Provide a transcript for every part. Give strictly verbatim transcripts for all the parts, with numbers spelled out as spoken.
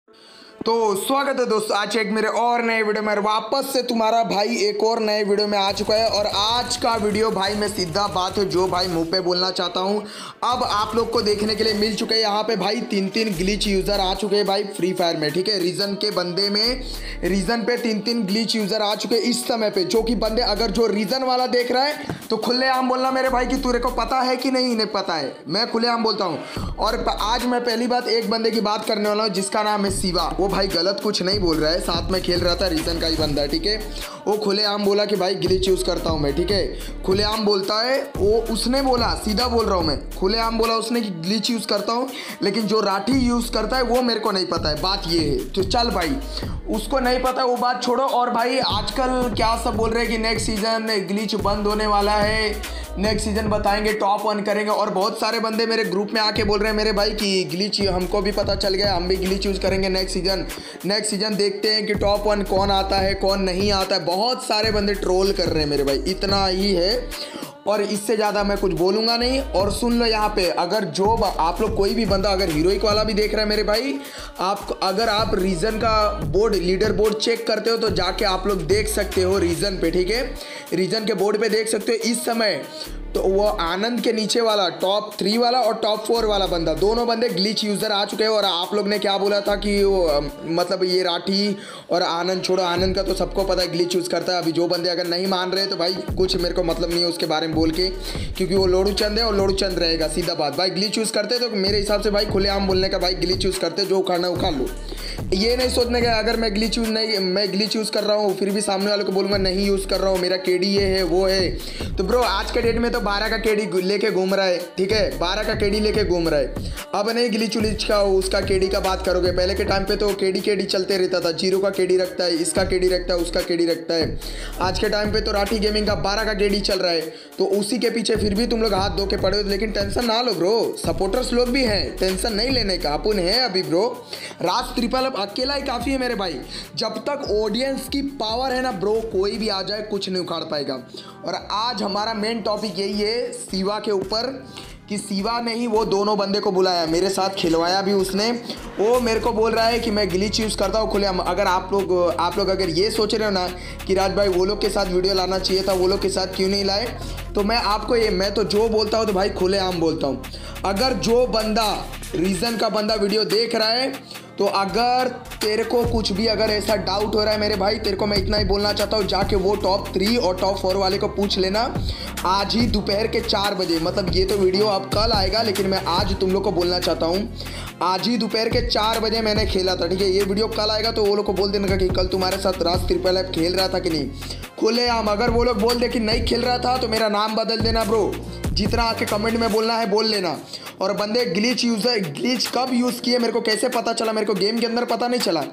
तो स्वागत है दोस्तों आज एक मेरे और नए वीडियो में। वापस से तुम्हारा भाई एक और नए वीडियो में आ चुका है। और आज का वीडियो भाई मैं सीधा बात है जो भाई मुंह पे बोलना चाहता हूं अब आप लोग को देखने के लिए मिल चुके हैं। यहाँ पे भाई तीन तीन ग्लिच यूज़र आ चुके हैं भाई फ्री फायर में, ठीक है। रीजन के बंदे में रीजन पे तीन तीन ग्लिच यूज़र आ चुके हैं इस समय पे, जो कि बंदे अगर जो रीजन वाला देख रहा है तो खुलेआम बोलना मेरे भाई कि तुरे को पता है कि नहीं नहीं पता है। मैं खुलेआम बोलता हूँ। और आज मैं पहली बात एक बंदे की बात करने वाला हूँ जिसका नाम है शिवा। वो भाई गलत कुछ नहीं बोल रहा है, साथ में खेल रहा था, रीजन का ही बंदा है, ठीक है। वो खुलेआम बोला कि भाई ग्लिच यूज़ करता हूँ मैं, ठीक है। खुलेआम बोलता है वो, उसने बोला, सीधा बोल रहा हूँ मैं, खुलेआम बोला उसने कि ग्लिच यूज़ करता हूँ, लेकिन जो राठी यूज़ करता है वो मेरे को नहीं पता है। बात ये है तो चल भाई उसको नहीं पता वो बात छोड़ो। और भाई आजकल क्या सब बोल रहे हैं कि नेक्स्ट सीजन ग्लिच बंद होने वाला है, नेक्स्ट सीजन बताएंगे, टॉप वन करेंगे। और बहुत सारे बंदे मेरे ग्रुप में आके बोल रहे हैं मेरे भाई कि ग्लिच हमको भी पता चल गया, हम भी ग्लिच यूज़ करेंगे नेक्स्ट सीजन। नेक्स्ट सीजन देखते हैं कि टॉप वन कौन आता है कौन नहीं आता है। बहुत सारे बंदे ट्रोल कर रहे हैं मेरे भाई, इतना ही है और इससे ज़्यादा मैं कुछ बोलूँगा नहीं। और सुन लो यहाँ पे, अगर जो आप लोग कोई भी बंदा अगर हीरोइक वाला भी देख रहा है मेरे भाई, आप अगर आप रीजन का बोर्ड लीडर बोर्ड चेक करते हो तो जाके आप लोग देख सकते हो रीजन पे, ठीक है। रीजन के बोर्ड पे देख सकते हो इस समय तो वो आनंद के नीचे वाला टॉप थ्री वाला और टॉप फोर वाला बंदा, दोनों बंदे ग्लिच यूज़र आ चुके हैं। और आप लोग ने क्या बोला था कि वो मतलब ये राठी और आनंद, छोड़ो आनंद का तो सबको पता है ग्लिच यूज़ करता है। अभी जो बंदे अगर नहीं मान रहे तो भाई कुछ मेरे को मतलब नहीं है उसके बारे में बोल के, क्योंकि वो लोड़ू चंद है और लोड़ू चंद रहेगा, सीधा बात। भाई ग्लिच यूज़ करते तो मेरे हिसाब से भाई खुलेआम बोलने का, भाई ग्लिच यूज़ करते जो उखाड़ना उखाड़ लो। ये नहीं सोचने का अगर मैं ग्लिच यूज़ नहीं मैं ग्लिच यूज़ कर रहा हूँ फिर भी सामने वाले को बोलूँगा नहीं यूज़ कर रहा हूँ, मेरा केडी ये है वो है। तो ब्रो आज के डेट में तो बारह का केडी लेके घूम रहा है, ठीक है, बारह का केडी लेके घूम रहा है। अब नहीं ग्लिच उलिच का उसका केडी का बात करोगे, पहले के टाइम पे तो केडी केडी चलते रहता था, जीरो का केडी रखता है, इसका केडी रखता है, उसका केडी रखता है। आज के टाइम पे तो राठी गेमिंग का बारह का केडी चल रहा है, तो उसी के पीछे फिर भी तुम लोग हाथ धो के पड़े हो। लेकिन टेंशन ना लो ब्रो, सपोर्टर्स लोग भी हैं, टेंशन नहीं लेने का, अपन है अभी ब्रो। राज ट्रिपल अब अकेला ही काफ़ी है मेरे भाई। जब तक ऑडियंस की पावर है ना ब्रो, कोई भी आ जाए कुछ नहीं उखाड़ पाएगा। और आज हमारा मेन टॉपिक यही है शिवा के ऊपर कि शिवा ने ही वो दोनों बंदे को बुलाया, मेरे साथ खिलवाया भी उसने। वो मेरे को बोल रहा है कि मैं ग्लिच यूज़ करता हूँ खुलेआम। अगर आप लोग आप लोग अगर ये सोच रहे हो ना कि राज भाई वो लोग के साथ वीडियो लाना चाहिए था, वो लोग के साथ क्यों नहीं लाए, तो मैं आपको ये मैं तो जो बोलता हूँ तो भाई खुलेआम बोलता हूँ। अगर जो बंदा रीजन का बंदा वीडियो देख रहा है तो अगर तेरे को कुछ भी अगर ऐसा डाउट हो रहा है मेरे भाई, तेरे को मैं इतना ही बोलना चाहता हूँ, जाके वो टॉप थ्री और टॉप फोर वाले को पूछ लेना आज ही दोपहर के चार बजे। मतलब ये तो वीडियो अब कल आएगा, लेकिन मैं आज तुम लोग को बोलना चाहता हूँ आज ही दोपहर के चार बजे मैंने खेला था, ठीक है। ये वीडियो कल आएगा तो वो लोग को बोल देने का कि कल तुम्हारे साथ राज ट्रिपल एफ खेल रहा था कि नहीं, खुलेआम। अगर वो लोग बोल दे कि नहीं खेल रहा था तो मेरा नाम बदल देना ब्रो, जितना आके कमेंट में बोलना है बोल लेना। और बंदे ग्लिच यूज़र ग्लिच कब यूज़ किए मेरे को कैसे पता चला, मेरे को गेम के अंदर पता नहीं चला।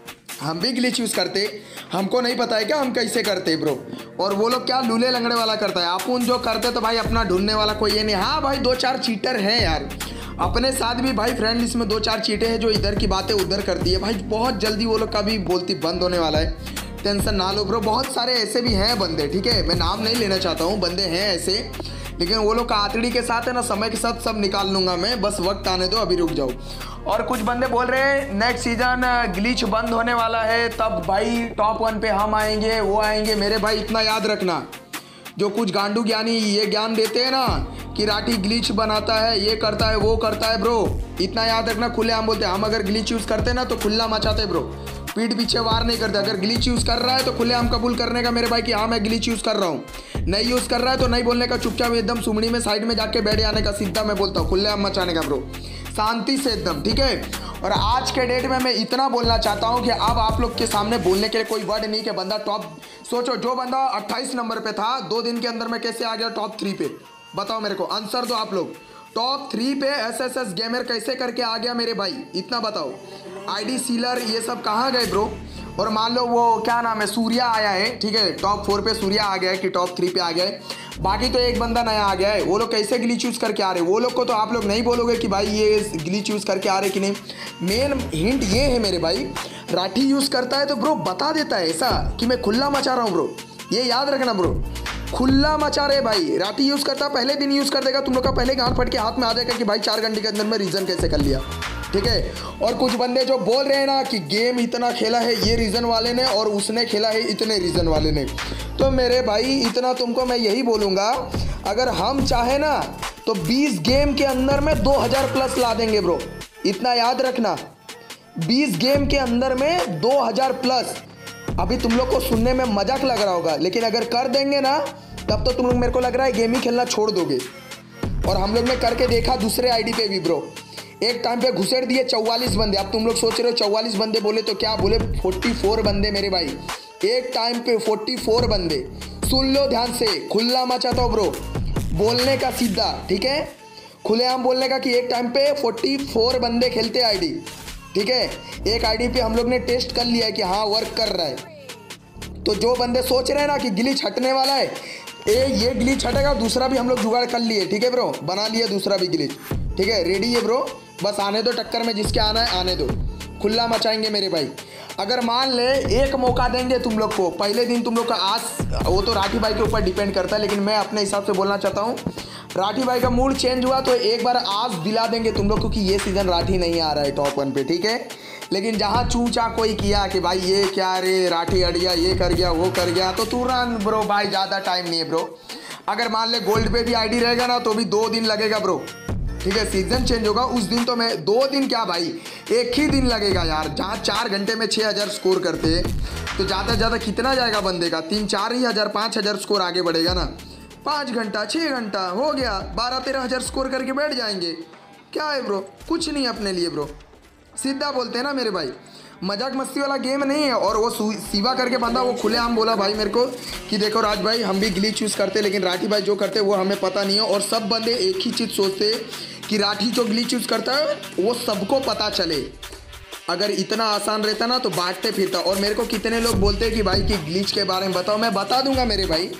हम भी ग्लिच यूज़ करते, हमको नहीं पता है क्या हम कैसे करते ब्रो। और वो लोग क्या लूले लंगड़े वाला करता है, अपन जो करते तो भाई अपना ढूंढने वाला कोई ये नहीं। हाँ भाई दो चार चीटर हैं यार अपने साथ भी भाई, फ्रेंड लिस्ट में दो चार चीटे हैं जो इधर की बातें उधर करती है भाई। बहुत जल्दी वो लोग का भी बोलती बंद होने वाला है, टेंशन ना लो ब्रो। बहुत सारे ऐसे भी हैं बंदे, ठीक है, मैं नाम नहीं लेना चाहता हूँ, बंदे हैं ऐसे, लेकिन वो लोग का आतड़ी के साथ है ना, समय के साथ सब निकाल लूँगा मैं, बस वक्त आने दो, अभी रुक जाओ। और कुछ बंदे बोल रहे हैं नेक्स्ट सीजन ग्लिच बंद होने वाला है तब भाई टॉप वन पे हम आएंगे वो आएंगे। मेरे भाई इतना याद रखना, जो कुछ गांडू ज्ञानी ये ज्ञान देते हैं ना कि राठी ग्लिच बनाता है, ये करता है वो करता है ब्रो, इतना याद रखना खुलेआम बोलते हैं। हम अगर ग्लिच यूज़ करते ना तो खुला मचाते ब्रो, पीठ पीछे वार नहीं करते। अगर ग्लिच यूज़ कर रहा है तो खुलेआम कबूल करने का मेरे भाई कि हाँ मैं ग्लिच यूज़ कर रहा हूँ। नहीं यूज़ कर रहा है तो नहीं बोलने का, चुपचाप एकदम सुमड़ी में साइड में जाके बैठ जाने का, सीधा मैं बोलता हूँ खुलेआम मचाने का ब्रो, शांति से एकदम, ठीक है। और आज के डेट में मैं इतना बोलना चाहता हूँ कि अब आप लोग के सामने बोलने के लिए कोई वर्ड नहीं कि बंदा टॉप, सोचो जो बंदा अट्ठाईस नंबर पे था दो दिन के अंदर में कैसे आ गया टॉप थ्री पे, बताओ मेरे को, आंसर दो आप लोग। टॉप थ्री पे एस एस एस गेमर कैसे करके आ गया मेरे भाई, इतना बताओ। आईडी सीलर ये सब कहाँ गए ब्रो। और मान लो वो क्या नाम है सूर्या आया है, ठीक है, टॉप फोर पे सूर्या आ गया है कि टॉप थ्री पे आ गया है, बाकी तो एक बंदा नया आ गया है। वो लोग कैसे ग्लिच यूज़ करके आ रहे हैं, वो लोग को तो आप लोग नहीं बोलोगे कि भाई ये ग्लिच यूज़ करके आ रहे कि नहीं। मेन हिंट ये है मेरे भाई, राठी यूज़ करता है तो ब्रो बता देता है ऐसा कि मैं खुला मचा रहा हूँ ब्रो, ये याद रखना ब्रो, खुला मचा रहे भाई। राठी यूज़ करता पहले दिन यूज़ कर देगा, तुम लोग का पहले गांठ फट के हाथ में आ जाएगा कि भाई चार घंटे के अंदर में रीजन कैसे कर लिया। ठीक है। और कुछ बंदे जो बोल रहे हैं ना कि गेम इतना खेला है ये रीज़न वाले ने और उसने खेला है इतने रीज़न वाले ने, तो मेरे भाई इतना तुमको मैं यही बोलूँगा, अगर हम चाहे ना तो बीस गेम के अंदर में दो हज़ार प्लस ला देंगे ब्रो, इतना याद रखना। बीस गेम के अंदर में दो हज़ार प्लस। अभी तुम लोग को सुनने में मजाक लग रहा होगा, लेकिन अगर कर देंगे ना तब तो तुम लोग मेरे को लग रहा है गेम ही खेलना छोड़ दोगे। और हम लोग ने करके देखा दूसरे आईडी पे भी ब्रो, एक टाइम पे घुसेड़ दिए चौवालीस बंदे। अब तुम लोग सोच रहे हो चौवालीस बंदे बोले तो क्या बोले, चौवालीस बंदे मेरे भाई, एक टाइम पे चौवालीस बंदे। सुन लो ध्यान से, खुला मचाता हूँ ब्रो बोलने का सीधा, ठीक है, खुलेआम बोलने का कि एक टाइम पे चौवालीस बंदे खेलते आईडी, ठीक है। एक आईडी पे हम लोग ने टेस्ट कर लिया है कि हाँ वर्क कर रहा है। तो जो बंदे सोच रहे हैं ना कि ग्लिच हटने वाला है, ए ये ग्लिच हटेगा, दूसरा भी हम लोग जुगाड़ कर लिए, ठीक है ब्रो, बना लिए दूसरा भी ग्लिच, ठीक है। रेडी है ब्रो, बस आने दो टक्कर में, जिसके आना है आने दो, खुला मचाएंगे मेरे भाई। अगर मान ले एक मौका देंगे तुम लोग को, पहले दिन तुम लोग का आस, वो तो राठी भाई के ऊपर डिपेंड करता है, लेकिन मैं अपने हिसाब से बोलना चाहता हूँ, राठी भाई का मूड चेंज हुआ तो एक बार आस दिला देंगे तुम लोग को कि ये सीज़न राठी नहीं आ रहा है टॉप वन पे, ठीक है। लेकिन जहाँ चूचा कोई किया कि भाई ये क्या रे राठी अड़ गया, ये कर गया, वो कर गया, तो तुरंत ब्रो भाई ज़्यादा टाइम नहीं है ब्रो। अगर मान ले गोल्ड पे भी आईडी रहेगा ना तो भी दो दिन लगेगा ब्रो, ठीक है। सीजन चेंज होगा उस दिन, तो मैं दो दिन क्या भाई एक ही दिन लगेगा यार। जहाँ चार घंटे में छः हज़ार स्कोर करते तो ज़्यादा से ज़्यादा कितना जाएगा बंदे का, तीन चार ही हज़ार पाँच हज़ार स्कोर आगे बढ़ेगा ना। पाँच घंटा छः घंटा हो गया, बारह तेरह हज़ार स्कोर करके बैठ जाएंगे। क्या है ब्रो, कुछ नहीं अपने लिए ब्रो, सीधा बोलते हैं ना मेरे भाई, मजाक मस्ती वाला गेम नहीं है। और वो सीवा करके बंदा वो खुलेआम बोला भाई मेरे को कि देखो राज भाई हम भी ग्लिच यूज़ करते, लेकिन राठी भाई जो करते वो हमें पता नहीं है। और सब बंदे एक ही चीज़ सोचते कि राठी जो ग्लिच यूज़ करता है वो सबको पता चले। अगर इतना आसान रहता ना तो बांटते फिरता। और मेरे को कितने लोग बोलते हैं कि भाई कि ग्लिच के बारे में बताओ, मैं बता दूंगा मेरे भाई,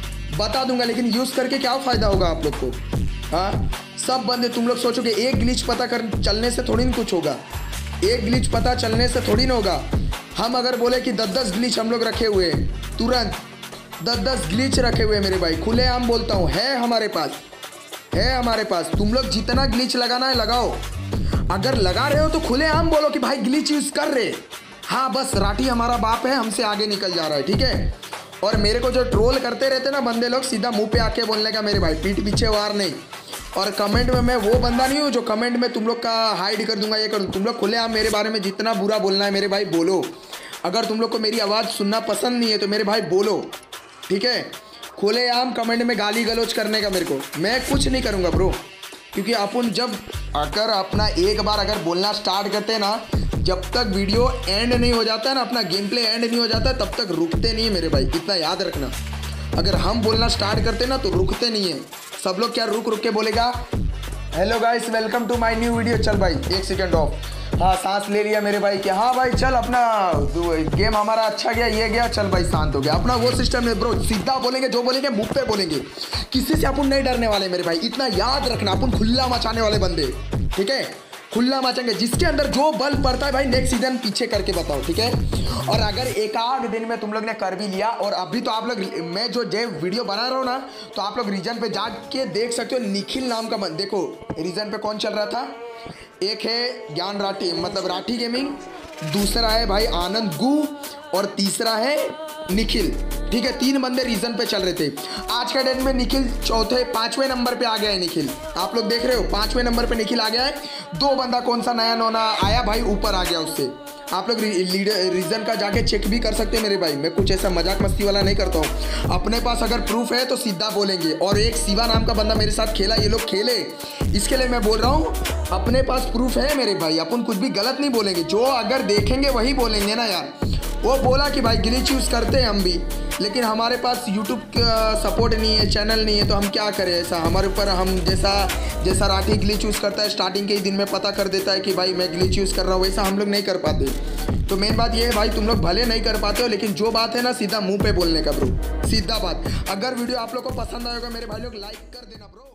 बता दूंगा, लेकिन यूज़ करके क्या फ़ायदा होगा आप लोग को। हाँ सब बंदे तुम लोग सोचोगे एक ग्लिच पता कर चलने से थोड़ी ना कुछ होगा, एक ग्लिच पता चलने से थोड़ी ना होगा। हम अगर बोले कि दस दस ग्लिच हम लोग रखे हुए हैं, तुरंत दस दस ग्लिच रखे हुए हैं मेरे भाई, खुलेआम बोलता हूँ, है हमारे पास, है हमारे पास। तुम लोग जितना ग्लिच लगाना है लगाओ, अगर लगा रहे हो तो खुलेआम बोलो कि भाई ग्लिच यूज़ कर रहे। हाँ बस राठी हमारा बाप है, हमसे आगे निकल जा रहा है, ठीक है। और मेरे को जो ट्रोल करते रहते ना बंदे लोग, सीधा मुंह पे आके बोलने का मेरे भाई, पीठ पीछे वार नहीं। और कमेंट में मैं वो बंदा नहीं हूँ जो कमेंट में तुम लोग का हाइड कर दूंगा, ये कर दूँ। तुम लोग खुलेआम मेरे बारे में जितना बुरा बोलना है मेरे भाई बोलो। अगर तुम लोग को मेरी आवाज़ सुनना पसंद नहीं है तो मेरे भाई बोलो, ठीक है। खुलेआम कमेंट में गाली गलौज करने का मेरे को, मैं कुछ नहीं करूँगा ब्रो, क्योंकि अपन जब अगर अपना एक बार अगर बोलना स्टार्ट करते हैं ना, जब तक वीडियो एंड नहीं हो जाता है ना, अपना गेम प्ले एंड नहीं हो जाता है, तब तक रुकते नहीं है मेरे भाई, इतना याद रखना। अगर हम बोलना स्टार्ट करते ना तो रुकते नहीं है। सब लोग क्या रुक रुक के बोलेगा, hello guys welcome to my new video, चल भाई एक सेकंड ऑफ, हाँ सांस ले लिया मेरे भाई कि हाँ भाई चल अपना गेम हमारा अच्छा गया, ये गया, चल भाई शांत हो गया। अपना वो सिस्टम है ब्रो, सीधा बोलेंगे, जो बोलेंगे मुंह पे बोलेंगे, किसी से अपन नहीं डरने वाले मेरे भाई, इतना याद रखना। अपन खुला मचाने वाले बंदे, ठीक है, खुला मचाएंगे। जिसके अंदर जो बल पड़ता है भाई नेक्स्ट सीजन पीछे करके बताओ, ठीक है। और अगर एक आध दिन में तुम लोग ने कर भी लिया, और अभी तो आप लोग, मैं जो जे वीडियो बना रहा हूँ ना, तो आप लोग रीजन पे जाके देख सकते हो, निखिल नाम का बंदा, देखो रीजन पे कौन चल रहा था, एक है ज्ञान राठी मतलब राठी गेमिंग, दूसरा है भाई आनंद गु, और तीसरा है निखिल, ठीक है। तीन बंदे रीजन पे चल रहे थे। आज के डेट में निखिल चौथे पांचवें नंबर पे आ गया है निखिल, आप लोग देख रहे हो, पांचवें नंबर पे निखिल आ गया है। दो बंदा कौन सा नया नोना आया भाई ऊपर आ गया उससे, आप लोग लीडर रीजन का जाके चेक भी कर सकते हैं मेरे भाई, मैं कुछ ऐसा मजाक मस्ती वाला नहीं करता हूँ। अपने पास अगर प्रूफ है तो सीधा बोलेंगे। और एक शिवा नाम का बंदा मेरे साथ खेला, ये लोग खेले, इसके लिए मैं बोल रहा हूँ, अपने पास प्रूफ है मेरे भाई, अपन कुछ भी गलत नहीं बोलेंगे, जो अगर देखेंगे वही बोलेंगे ना यार। वो बोला कि भाई ग्लिच यूज़ करते हैं हम भी, लेकिन हमारे पास यूट्यूब का सपोर्ट नहीं है, चैनल नहीं है, तो हम क्या करें ऐसा। हमारे ऊपर हम जैसा जैसा राठी ग्लिच यूज़ करता है स्टार्टिंग के ही दिन में पता कर देता है कि भाई मैं ग्लिच यूज़ कर रहा हूँ, वैसा हम लोग नहीं कर पाते। तो मेन बात ये है भाई, तुम लोग भले नहीं कर पाते हो, लेकिन जो बात है ना सीधा मुंह पे बोलने का ब्रो, सीधा बात। अगर वीडियो आप लोग को पसंद आएगा मेरे भाई लोग लाइक कर देना ब्रो।